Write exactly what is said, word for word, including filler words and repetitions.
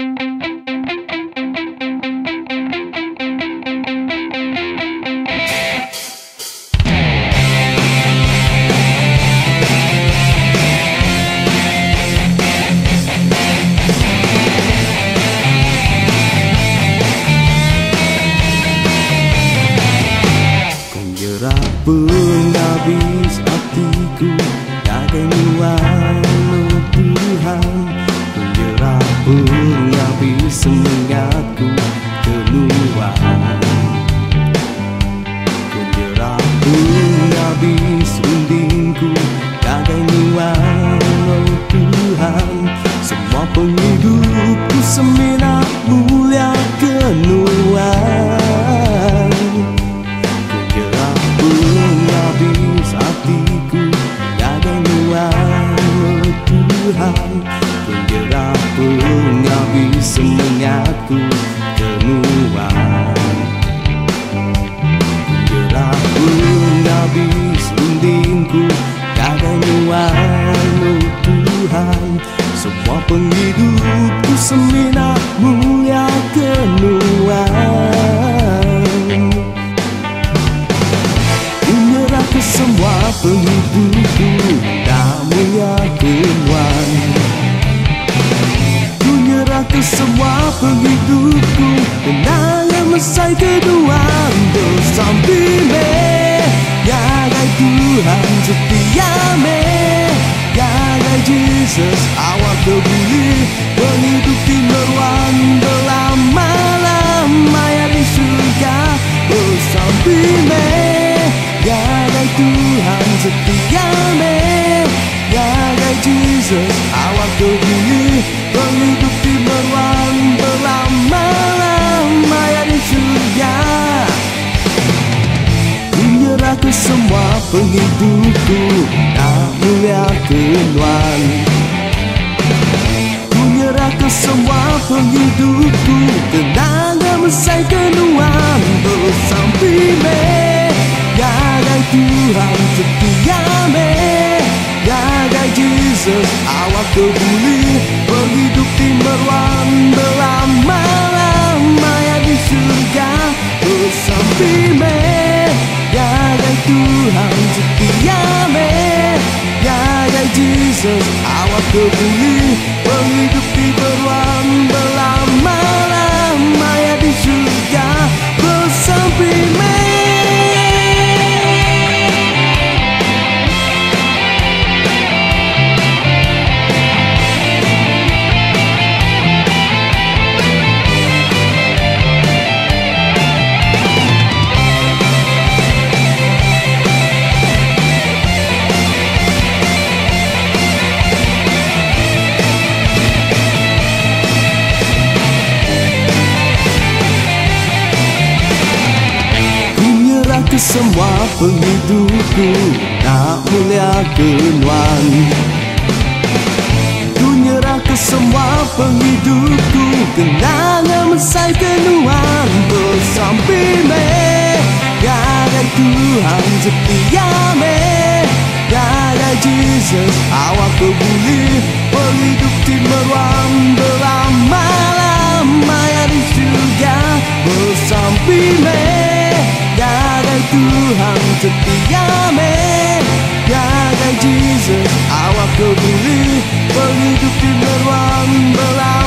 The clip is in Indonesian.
Penghabis hatiku, tiada walau Tuhan. Menyerah penghabis semangatku keluar. Menyerah penghabis rundingku, tiada walau Tuhan. Semua penghidupku semina mulia keluar. Penghabis hatiku, tiada walau Tuhan. Penjara penghabis semangatku keluar. Penjara penghabis rundingku, tiada walau Tuhan. Semua penghidupku semina mulia keluar. Ke semua penghidupku, tak mulia Tuhan. Ku nyerah ke semua penghidupku, kenangan masa kedua bersampai. Ya gai Tuhan setia me, ya gai Jesus awak kebuli menghidupi meruan berlama-lama ya di surga bersampai. Ya gai Tuhan setia me, ya gai Jesus awak kebuli menghidupi meruan berlama-lama ya di surga. Menyerah ke semua penghidupku, tak mulia Tuhan. Menyerah ke semua penghidupku, kenangan masa kedua bersampai me. Ya gai Tuhan setia me, ya gai Jesus awak kebuli menghidupi meruan berlama-lama ya di surga bersampai me. Ya gai Tuhan setia me, ya gai Jesus awak kebuli menghidupi meruan berlama-lama ya di surga bersampai me. Ke semua penghidupku, tak mulia Tuhan. Ku nyerah ke semua penghidupku, kenangan masa kedua bersampai me. Ya gai Tuhan setia me, ya gai Jesus awak kebuli menghidupi meruan berlama-lama ya di surga bersampai me. Ya gai Tuhan setia me, ya gai Jesus awak kebuli menghidupi meruan berlama.